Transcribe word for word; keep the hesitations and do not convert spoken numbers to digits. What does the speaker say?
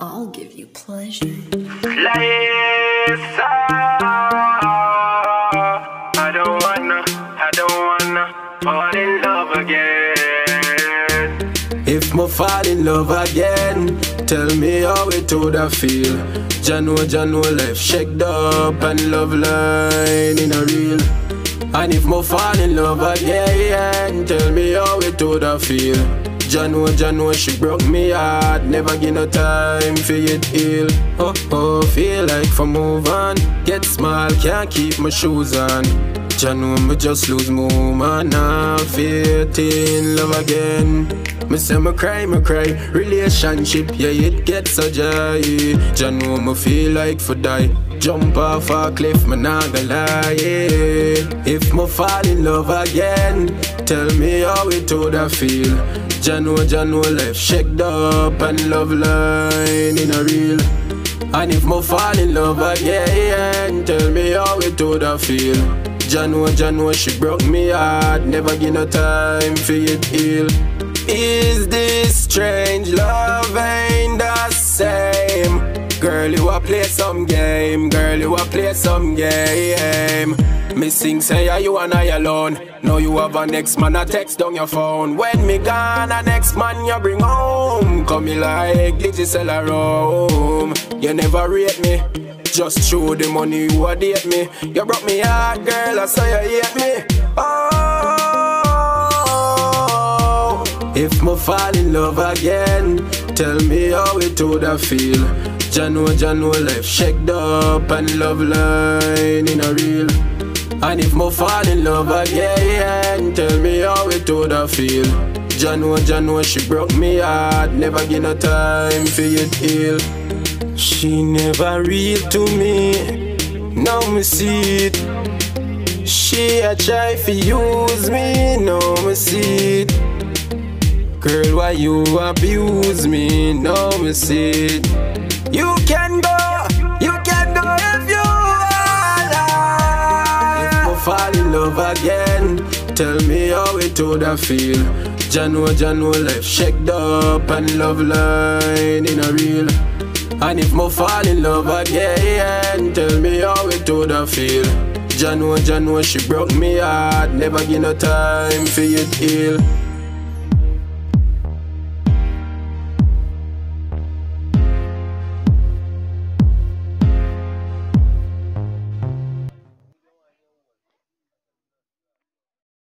I'll give you pleasure. Lisa, I don't wanna, I don't wanna fall in love again. If me fall in love again, tell me how it would I feel. Jano, Jano left shaked up and love line in a reel. And if me fall in love again, tell me how it would I feel. Jano, Jano, she broke me heart, never give no time for it heal. Oh, oh, feel like for move on, get small, can't keep my shoes on. Jano, me just lose my woman, now faith in love again. Me say me cry, me cry, relationship, yeah, it gets so dry. Jano, me feel like for die, jump off a cliff, me not gonna lie. If me fall in love again, tell me how it would I feel. Jano, Jano left shaked up and love line in a reel. And if me fall in love again, tell me how it would I feel. Jano, Jano, she broke me heart, never give no time for it heal. Is this strange love ain't the same? Girl, you a play some game, girl, you a play some game. Me sing say yeah, you and I alone. Now you have a next man, a text on your phone. When me gone, a next man you bring home. Come me like Digicel room. You never rate me, just show the money you a date me. You broke me heart, girl, I saw you hate me. Oh, if me fall in love again, tell me how it would I feel. Jano, Jano left shaked up and love line in a reel. And if me fall in love again, tell me how it would I feel. Jano, Jano, she broke me heart, never give no time for it heal. She never real to me, now me see it. She a try fi use me, now me see it. Girl, why you abuse me, now me see it. You can go, you can go if you wanna. If me fall in love again, tell me how it would I feel. Jano, Jano left shaked up and love line in a reel. And if me fall in love again, tell me how it would I feel. Jano, Jano, she broke me heart, never give no time for it heal.